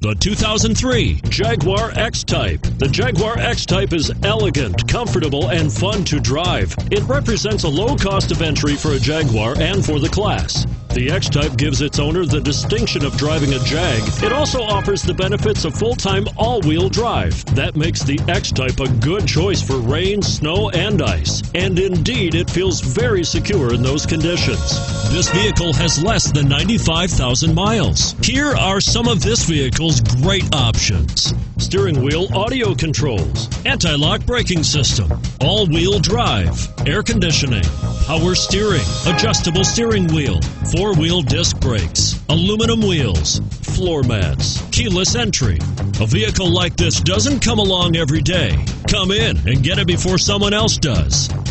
The 2003 Jaguar X-Type. The Jaguar X-Type is elegant, comfortable, and fun to drive. It represents a low cost of entry for a Jaguar and for the class. The X-Type gives its owner the distinction of driving a Jag. It also offers the benefits of full-time all-wheel drive. That makes the X-Type a good choice for rain, snow, and ice. And indeed, it feels very secure in those conditions. This vehicle has less than 95,000 miles. Here are some of this vehicle's great options: steering wheel audio controls, anti-lock braking system, all-wheel drive, air conditioning, power steering, adjustable steering wheel, four-wheel disc brakes, aluminum wheels, floor mats, keyless entry. A vehicle like this doesn't come along every day. Come in and get it before someone else does.